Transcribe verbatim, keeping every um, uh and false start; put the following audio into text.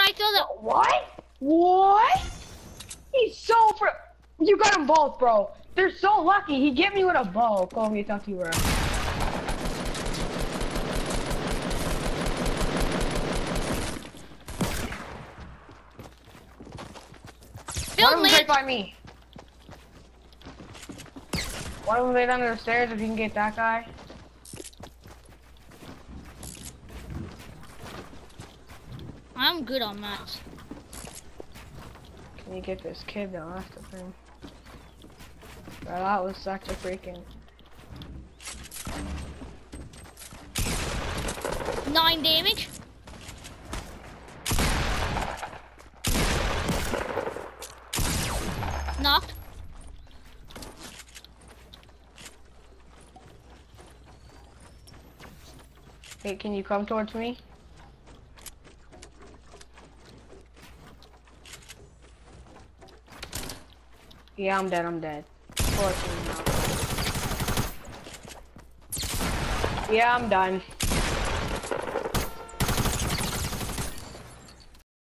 I throw the What? What? He's so fr- You got them both, bro. They're so lucky. He get me with a bow. Kobe, talk to you, bro. One of them right by me. One of them laid under the stairs. If you can get that guy. I'm good on mats. Can you get this kid though? That's the thing. Bro, that was such a freaking. Nine damage. Knocked. Hey, can you come towards me? Yeah, I'm dead, I'm dead. Fortunately not. Yeah, I'm done.